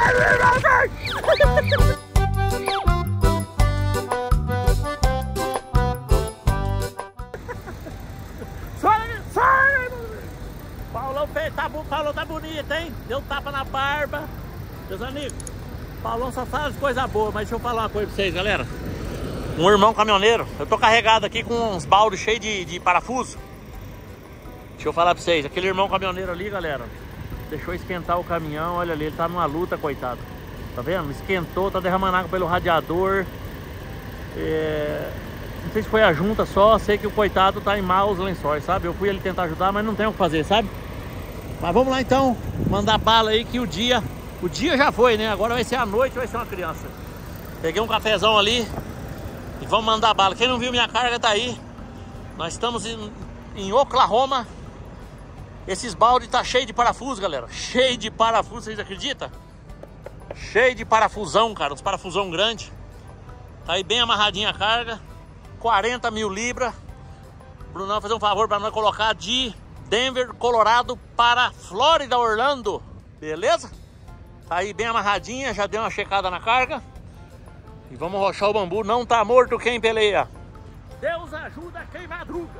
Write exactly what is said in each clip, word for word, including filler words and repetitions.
Paulão fez, tá, Paulão tá bonito, hein? Deu tapa na barba. Meus amigos, Paulão só faz coisa boa, mas deixa eu falar uma coisa pra vocês, galera. Um irmão caminhoneiro, eu tô carregado aqui com uns baldes cheios de, de parafuso. Deixa eu falar pra vocês, aquele irmão caminhoneiro ali, galera, deixou esquentar o caminhão, olha ali, ele tá numa luta, coitado. Tá vendo? Esquentou, tá derramando água pelo radiador. É... Não sei se foi a junta só, sei que o coitado tá em maus lençóis, sabe? Eu fui ele tentar ajudar, mas não tem o que fazer, sabe? Mas vamos lá então, mandar bala aí que o dia... O dia já foi, né? Agora vai ser a noite, vai ser uma criança. Peguei um cafezão ali e vamos mandar bala. Quem não viu minha carga tá aí. Nós estamos em, em Oklahoma. Esses baldes tá cheio de parafuso, galera. Cheio de parafuso, vocês acreditam? Cheio de parafusão, cara. Uns parafusão grande. Tá aí bem amarradinha a carga. quarenta mil libras. Bruno, vai fazer um favor para nós colocar de Denver, Colorado para Flórida, Orlando. Beleza? Tá aí bem amarradinha, já deu uma checada na carga. E vamos rochar o bambu. Não tá morto quem peleia. Deus ajuda quem madruga.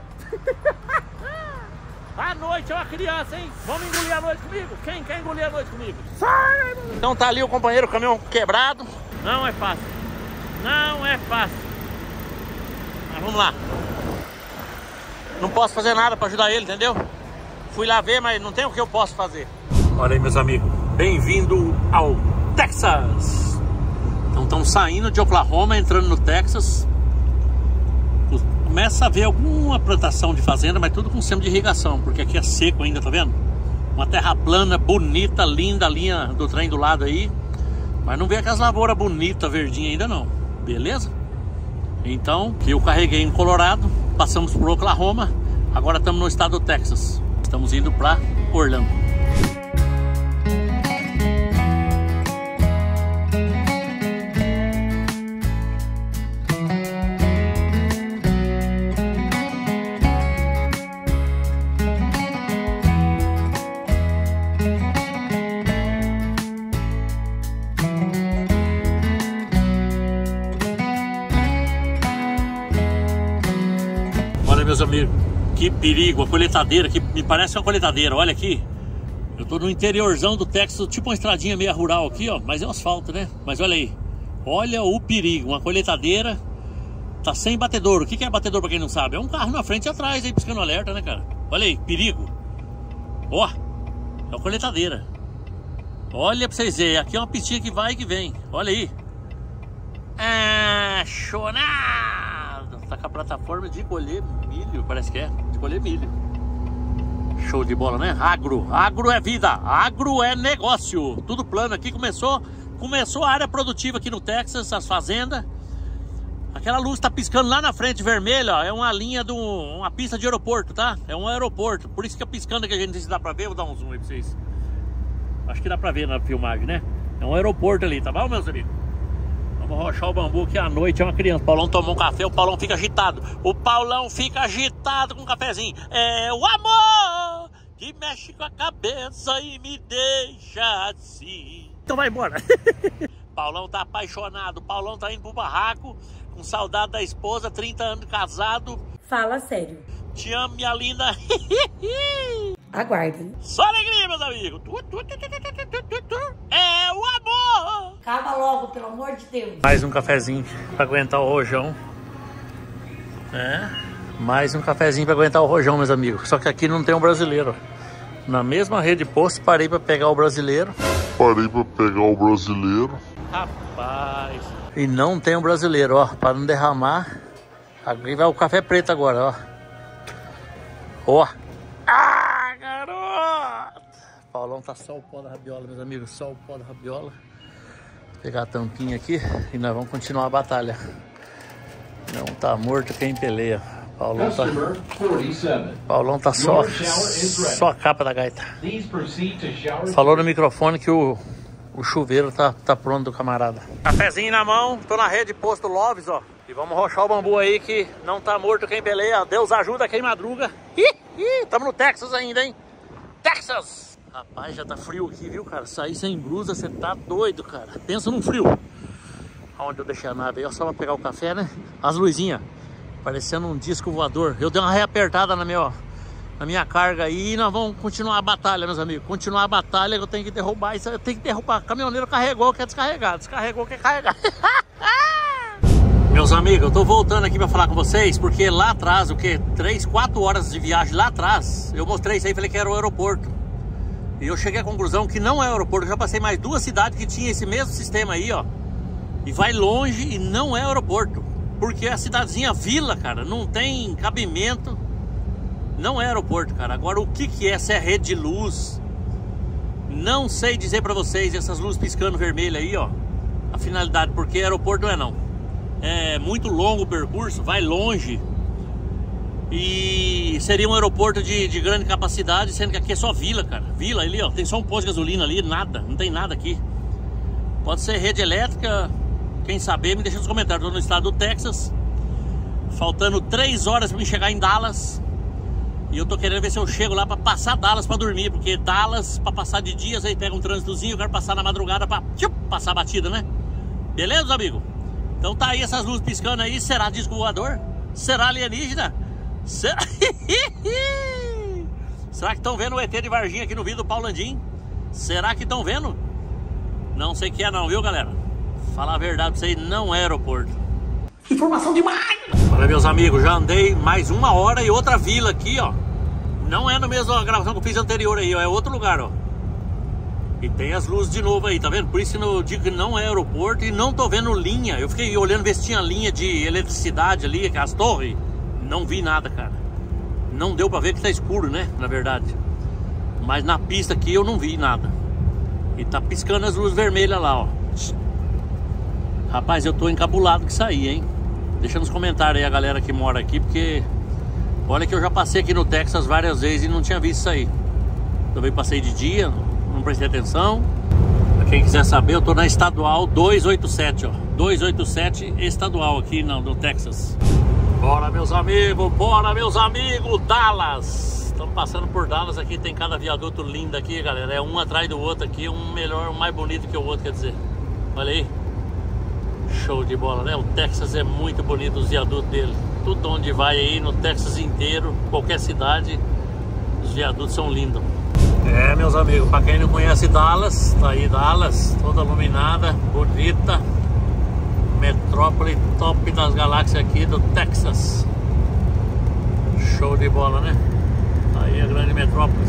A noite é uma criança, hein? Vamos engolir a noite comigo? Quem quer engolir a noite comigo? Sai! Então tá ali o companheiro, o caminhão quebrado. Não é fácil. Não é fácil. Mas vamos lá. Não posso fazer nada para ajudar ele, entendeu? Fui lá ver, mas não tem o que eu posso fazer. Olha aí, meus amigos. Bem-vindo ao Texas. Então estamos saindo de Oklahoma, entrando no Texas. Começa a ver alguma plantação de fazenda, mas tudo com sistema de irrigação, porque aqui é seco ainda, tá vendo? Uma terra plana, bonita, linda, a linha do trem do lado aí. Mas não vê aquelas lavouras bonitas, verdinhas ainda não. Beleza? Então, eu carreguei em Colorado, passamos por Oklahoma, agora estamos no estado do Texas. Estamos indo para Orlando. Meus amigos, que perigo, a coletadeira, que me parece uma coletadeira, olha aqui. Eu tô no interiorzão do Texas, tipo uma estradinha meio rural aqui, ó, mas é um asfalto, né? Mas olha aí, olha o perigo, uma coletadeira, tá sem batedor. O que que é batedor pra quem não sabe? É um carro na frente e atrás aí, piscando alerta, né, cara? Olha aí, perigo. Ó, é uma coletadeira. Olha pra vocês verem, aqui é uma pistinha que vai e que vem, olha aí. Ah, chonado. Tá com a plataforma de colher milho, parece que é, de colher milho. Show de bola, né? Agro, agro é vida, agro é negócio. Tudo plano aqui, começou, começou a área produtiva aqui no Texas, as fazendas. Aquela luz tá piscando lá na frente, vermelha, ó, é uma linha de um, uma pista de aeroporto, tá? É um aeroporto, por isso que é piscando aqui, a gente não sei se dá pra ver, vou dar um zoom aí pra vocês. Acho que dá pra ver na filmagem, né? É um aeroporto ali, tá bom, meus amigos? Vamos rochar o bambu que à noite é uma criança. O Paulão tomou um café, o Paulão fica agitado. O Paulão fica agitado com um cafezinho. É o amor que mexe com a cabeça e me deixa assim. Então vai embora. Paulão tá apaixonado. O Paulão tá indo pro barraco com saudade da esposa, trinta anos de casado. Fala sério. Te amo, minha linda. Aguardem. Só alegria, meus amigos. É o amor. Acaba logo, pelo amor de Deus. Mais um cafezinho pra aguentar o rojão. É, mais um cafezinho pra aguentar o rojão, meus amigos. Só que aqui não tem um brasileiro. Na mesma rede de posto, parei pra pegar o brasileiro. Parei pra pegar o brasileiro. Rapaz. E não tem um brasileiro, ó. Pra não derramar. Aqui vai o café preto agora, ó. Ó. Ah, garoto! Paulão tá só o pó da rabiola, meus amigos. Só o pó da rabiola. Vou pegar a tampinha aqui e nós vamos continuar a batalha. Não tá morto quem peleia. Paulão tá, Paulão tá só, só a capa da gaita. Falou no microfone que o, o chuveiro tá, tá pronto do camarada. Cafezinho na mão, tô na rede posto Loves, ó. E vamos rochar o bambu aí que não tá morto quem peleia. Deus ajuda quem madruga. Ih, ih, tamo no Texas ainda, hein? Texas! Rapaz, já tá frio aqui, viu, cara? Sair sem blusa, você tá doido, cara. Pensa num frio. Onde eu deixei a nave aí, ó, só pra pegar o café, né? As luzinhas, parecendo um disco voador. Eu dei uma reapertada na minha, ó, na minha carga aí e nós vamos continuar a batalha, meus amigos. Continuar a batalha, eu tenho que derrubar isso. Eu tenho que derrubar. O caminhoneiro carregou, quer descarregar. Descarregou, quer carregar. Meus amigos, eu tô voltando aqui pra falar com vocês, porque lá atrás, o que? três, quatro horas de viagem lá atrás, eu mostrei isso aí e falei que era o aeroporto. E eu cheguei à conclusão que não é aeroporto. Eu já passei mais duas cidades que tinha esse mesmo sistema aí, ó. E vai longe e não é aeroporto. Porque a cidadezinha vila, cara, não tem cabimento. Não é aeroporto, cara. Agora o que que é? Se é rede de luz, não sei dizer pra vocês. Essas luzes piscando vermelha aí, ó, a finalidade, porque aeroporto não é não. É muito longo o percurso, vai longe. E seria um aeroporto de, de grande capacidade, sendo que aqui é só vila, cara. Vila ali, ó, tem só um posto de gasolina ali, nada, não tem nada aqui. Pode ser rede elétrica, quem saber, me deixa nos comentários. Estou no estado do Texas, faltando três horas para me chegar em Dallas. E eu tô querendo ver se eu chego lá para passar Dallas para dormir, porque Dallas, para passar de dias, aí pega um trânsitozinho, eu quero passar na madrugada para passar a batida, né? Beleza, amigo? Então tá aí essas luzes piscando aí. Será disco voador? Será alienígena? Será, Será que estão vendo o E T de Varginha aqui no vídeo do Paulo Landim? Será que estão vendo? Não sei o que é não, viu, galera? Falar a verdade pra vocês, não é aeroporto. Informação demais! Olha, meus amigos, já andei mais uma hora e outra vila aqui, ó. Não é no mesmo a gravação que eu fiz anterior aí, ó. É outro lugar, ó. E tem as luzes de novo aí, tá vendo? Por isso eu digo que não é aeroporto e não tô vendo linha. Eu fiquei olhando ver se tinha linha de eletricidade ali, as torres. Não vi nada, cara. Não deu pra ver que tá escuro, né? Na verdade. Mas na pista aqui eu não vi nada. E tá piscando as luzes vermelhas lá, ó. Rapaz, eu tô encabulado com isso aí, hein? Deixa nos comentários aí a galera que mora aqui, porque olha que eu já passei aqui no Texas várias vezes e não tinha visto isso aí. Também passei de dia, não prestei atenção. Pra quem quiser saber, eu tô na estadual duzentos e oitenta e sete, ó. duzentos e oitenta e sete estadual aqui no, no Texas. Bora, meus amigos, bora, meus amigos, Dallas. Estamos passando por Dallas aqui, tem cada viaduto lindo aqui, galera. É um atrás do outro aqui, um melhor, um mais bonito que o outro, quer dizer. Olha aí. Show de bola, né? O Texas é muito bonito, os viadutos dele. Tudo onde vai aí, no Texas inteiro, qualquer cidade, os viadutos são lindos. É, meus amigos, pra quem não conhece Dallas, tá aí Dallas, toda iluminada, bonita. Metrópole top das galáxias aqui do Texas. Show de bola, né? Aí a grande metrópole.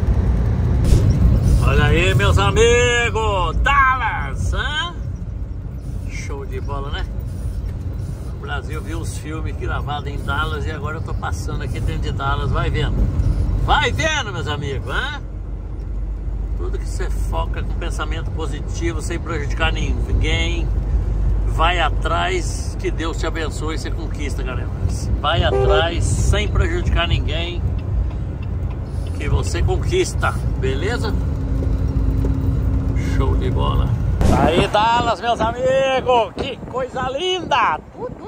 Olha aí, meus amigos, Dallas, hein? Show de bola, né? O Brasil viu os filmes gravados em Dallas e agora eu tô passando aqui dentro de Dallas. Vai vendo, vai vendo, meus amigos, hein? Tudo que você foca com pensamento positivo, sem prejudicar ninguém, vai atrás, que Deus te abençoe e você conquista, galera. Vai atrás, sem prejudicar ninguém, que você conquista, beleza? Show de bola. Aí, Dallas, meus amigos, que coisa linda!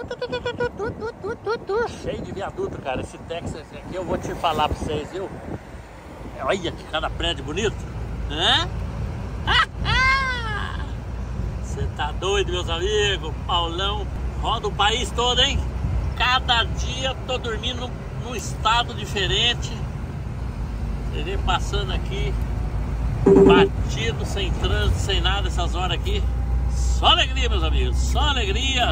Cheio de viaduto, cara. Esse Texas aqui eu vou te falar pra vocês, viu? Olha que cada prédio bonito, né? Você tá doido, meus amigos? Paulão roda o país todo, hein? Cada dia tô dormindo num estado diferente. Você vê passando aqui, batido, sem trânsito, sem nada essas horas aqui. Só alegria, meus amigos, só alegria.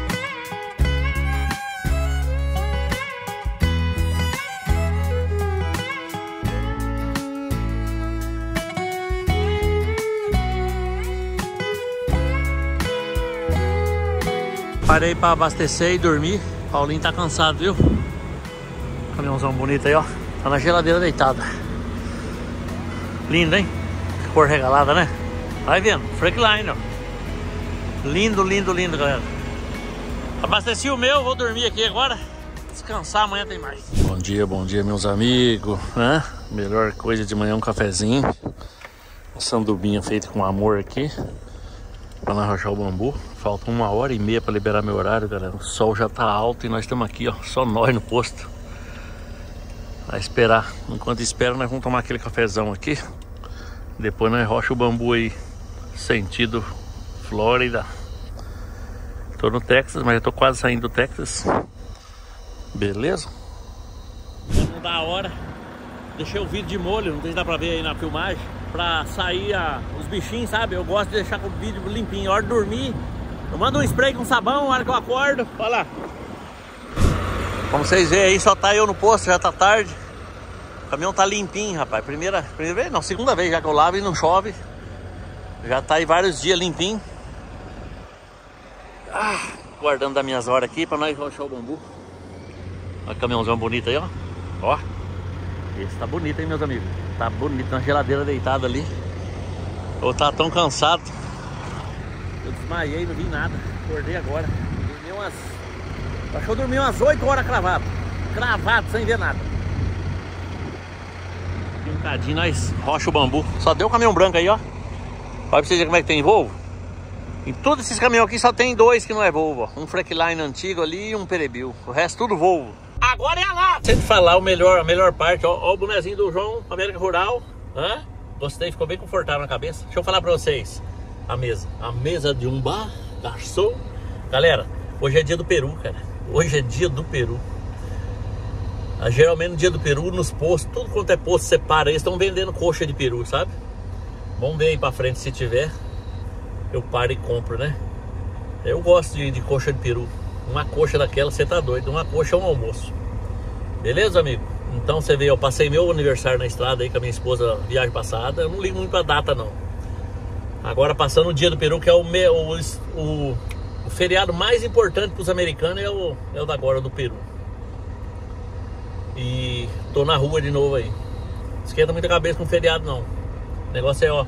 Parei para abastecer e dormir. Paulinho tá cansado, viu? Caminhãozão bonito aí, ó. Tá na geladeira deitada. Lindo, hein? Que cor regalada, né? Vai vendo, Franklin, ó. Lindo, lindo, lindo, galera. Abasteci o meu, vou dormir aqui agora. Descansar, amanhã tem mais. Bom dia, bom dia, meus amigos, né? Melhor coisa de manhã, um cafezinho. Um sandubinha feito com amor aqui, pra não arrochar o bambu. Falta uma hora e meia pra liberar meu horário, galera. O sol já tá alto e nós estamos aqui, ó. Só nós no posto. Vai esperar. Enquanto espera, nós vamos tomar aquele cafezão aqui. Depois nós rocha o bambu aí, sentido Flórida. Tô no Texas, mas já tô quase saindo do Texas. Beleza? Não dá a hora. Deixei o vídeo de molho, não sei se dá pra ver aí na filmagem, pra sair a, os bichinhos, sabe? Eu gosto de deixar com o vídeo limpinho. A hora de dormir, eu mando um spray com sabão, a hora que eu acordo, olha lá. Como vocês veem aí, só tá eu no posto, já tá tarde. O caminhão tá limpinho, rapaz. Primeira, primeira vez, não, segunda vez já que eu lavo e não chove. Já tá aí vários dias limpinho. Ah, guardando das minhas horas aqui pra nós rochar o bambu. Olha o caminhãozão bonito aí, ó. Ó. Esse tá bonito, hein, meus amigos. Tá bonito, na geladeira deitada ali. Eu tava tão cansado. Eu desmaiei, não vi nada. Acordei agora. Dormi umas... Acho que eu dormi umas oito horas cravado. Cravado, sem ver nada. Um bocadinho nós rocha o bambu. Só deu o caminhão branco aí, ó. Olha pra vocês verem como é que tem Volvo. Em todos esses caminhões aqui só tem dois que não é Volvo, ó. Um Frankline antigo ali e um Perebil. O resto tudo Volvo. Agora é a lata. Sempre falar o melhor, a melhor parte, ó. Ó o bonezinho do João, América Rural. Hã? Gostei, ficou bem confortável na cabeça. Deixa eu falar pra vocês. A mesa. A mesa de um bar, garçom. Galera, hoje é dia do Peru, cara. Hoje é dia do Peru. Ah, geralmente no dia do Peru, nos postos, tudo quanto é posto separa, eles estão vendendo coxa de peru, sabe? Vamos ver aí pra frente se tiver. Eu paro e compro, né? Eu gosto de, de coxa de peru. Uma coxa daquela, você tá doido. Uma coxa é um almoço. Beleza, amigo? Então você vê, eu passei meu aniversário na estrada aí com a minha esposa viagem passada. Eu não ligo muito pra data, não. Agora passando o dia do Peru, que é o, meu, o, o, o feriado mais importante pros americanos, é o, é o da agora do Peru. E tô na rua de novo aí. Esquenta muita cabeça com feriado, não. O negócio é, ó.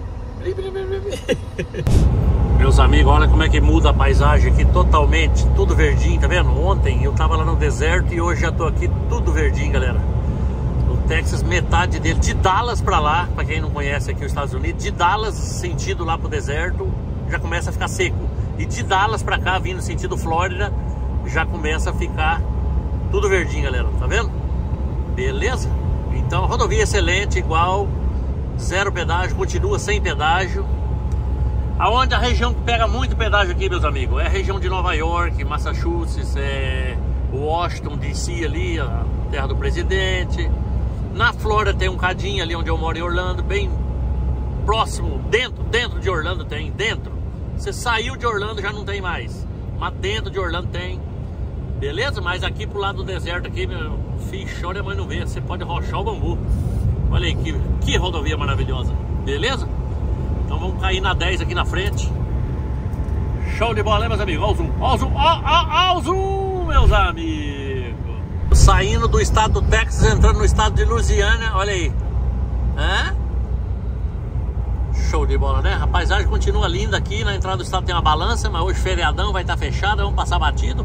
Meus amigos, olha como é que muda a paisagem aqui totalmente. Tudo verdinho, tá vendo? Ontem eu tava lá no deserto e hoje já tô aqui tudo verdinho, galera. O Texas, metade dele, de Dallas pra lá, pra quem não conhece aqui os Estados Unidos, de Dallas, sentido lá pro deserto, já começa a ficar seco. E de Dallas pra cá, vindo sentido Flórida, já começa a ficar tudo verdinho, galera. Tá vendo? Beleza? Então, rodovia excelente, igual, zero pedágio, continua sem pedágio. Aonde a região que pega muito pedágio aqui, meus amigos, é a região de Nova York, Massachusetts, é Washington D C ali, a terra do presidente. Na Flórida tem um cadinho ali onde eu moro em Orlando, bem próximo, dentro, dentro de Orlando tem, dentro. Você saiu de Orlando já não tem mais, mas dentro de Orlando tem. Beleza? Mas aqui pro lado do deserto aqui, meu filho, chora, mas não vê. Você pode rochar o bambu. Olha aí que, que rodovia maravilhosa. Beleza? Então vamos cair na dez aqui na frente. Show de bola, né, meus amigos? Olha o zoom, olha o zoom, olha o zoom, meus amigos. Saindo do estado do Texas, entrando no estado de Louisiana, olha aí. Hã? Show de bola, né? A paisagem continua linda aqui. Na entrada do estado tem uma balança, mas hoje feriadão, vai estar fechado, vamos passar batido.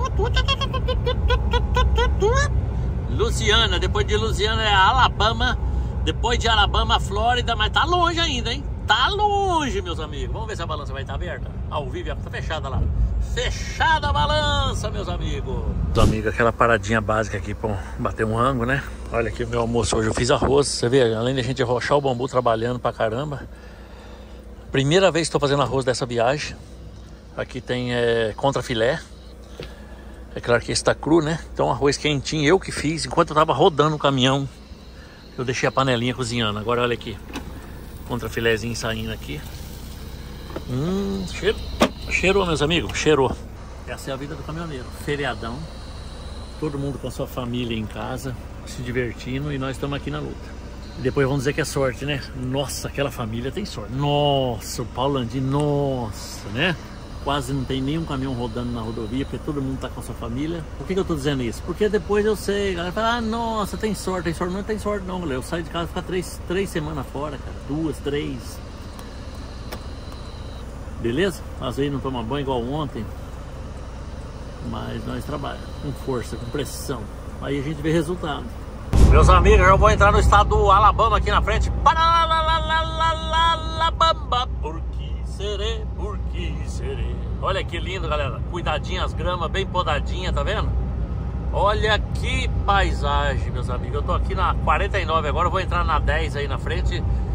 Louisiana, depois de Louisiana é Alabama, depois de Alabama, Flórida, mas tá longe ainda, hein? Tá longe, meus amigos. Vamos ver se a balança vai estar aberta. Ao vivo, tá fechada lá. Fechada a balança, meus amigos. Meus amigos, aquela paradinha básica aqui pra bater um rango, né? Olha aqui o meu almoço hoje. Eu fiz arroz, você vê, além de a gente rochar o bambu trabalhando pra caramba. Primeira vez que estou fazendo arroz dessa viagem. Aqui tem é, contrafilé. É claro que esse está cru, né? Então arroz quentinho, eu que fiz. Enquanto eu tava rodando o caminhão, eu deixei a panelinha cozinhando. Agora olha aqui, contrafilézinho saindo aqui. Hum, cheiro. Cheirou, meus amigos, cheirou. Essa é a vida do caminhoneiro. Feriadão, todo mundo com a sua família em casa, se divertindo, e nós estamos aqui na luta. E depois vamos dizer que é sorte, né? Nossa, aquela família tem sorte. Nossa, o Paulo Landim, nossa, né? Quase não tem nenhum caminhão rodando na rodovia, porque todo mundo tá com a sua família. Por que que eu tô dizendo isso? Porque depois eu sei, a galera fala, ah, nossa, tem sorte, tem sorte. Não tem sorte não, galera. Eu saio de casa e fico três, três semanas fora, cara. Duas, três. Beleza? Às vezes não toma banho igual ontem. Mas nós trabalhamos com força, com pressão. Aí a gente vê resultado. Meus amigos, eu vou entrar no estado do Alabama aqui na frente. Alabama, por que serei, por que serei. Olha que lindo, galera. Cuidadinho as gramas, bem podadinha, tá vendo? Olha que paisagem, meus amigos. Eu tô aqui na quarenta e nove agora, eu vou entrar na dez aí na frente.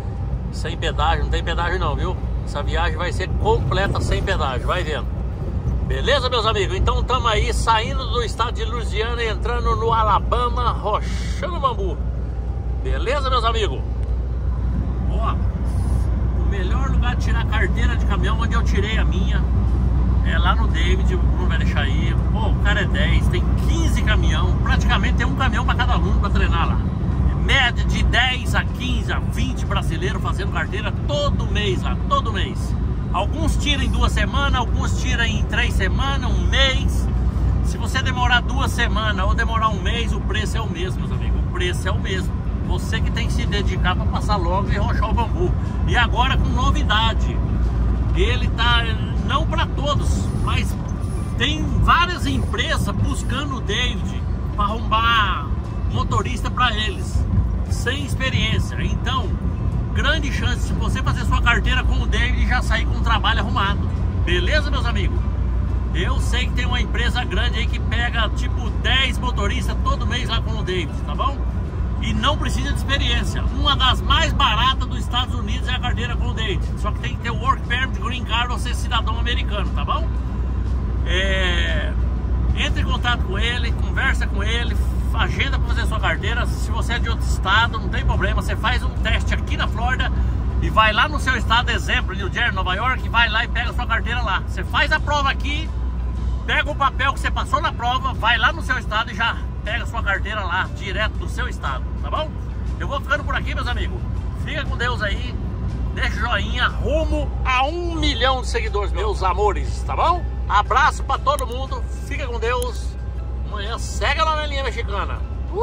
sem pedágio, não tem pedágio não, viu? Essa viagem vai ser completa sem pedágio, vai vendo. Beleza, meus amigos? Então estamos aí saindo do estado de Louisiana e entrando no Alabama, rochando bambu. Beleza, meus amigos? Ó, o melhor lugar de tirar carteira de caminhão, onde eu tirei a minha, é lá no David. O Bruno vai deixar aí. Pô, o cara é dez, tem quinze caminhão, praticamente tem um caminhão para cada aluno para treinar lá. Média de dez a quinze a vinte brasileiros fazendo carteira todo mês lá, todo mês. Alguns tiram em duas semanas, alguns tiram em três semanas, um mês. Se você demorar duas semanas ou demorar um mês, o preço é o mesmo, meus amigos. O preço é o mesmo. Você que tem que se dedicar para passar logo e rochar o bambu. E agora com novidade. Ele tá, não para todos, mas tem várias empresas buscando o David para arrumar motorista para eles, sem experiência. Então, grande chance se você fazer sua carteira com o David e já sair com o trabalho arrumado. Beleza, meus amigos? Eu sei que tem uma empresa grande aí que pega tipo dez motoristas todo mês lá com o David, tá bom? E não precisa de experiência. Uma das mais baratas dos Estados Unidos é a carteira com o David. Só que tem que ter o Work Permit, Green Card ou ser cidadão americano, tá bom? É... Entre em contato com ele, conversa com ele, agenda para fazer sua carteira. Se você é de outro estado, não tem problema, você faz um teste aqui na Flórida e vai lá no seu estado, exemplo, New Jersey, Nova York, vai lá e pega sua carteira lá. Você faz a prova aqui, pega o papel que você passou na prova, vai lá no seu estado e já pega sua carteira lá, direto do seu estado, tá bom? Eu vou ficando por aqui, meus amigos. Fica com Deus aí, deixa o joinha, rumo a um milhão de seguidores, meus amores, tá bom? Abraço pra todo mundo, fica com Deus. Amanhã segue a novelinha mexicana.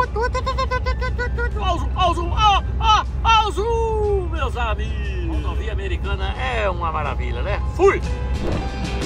Ao zoom, meus amigos. A rodovia americana é uma maravilha, né? Fui!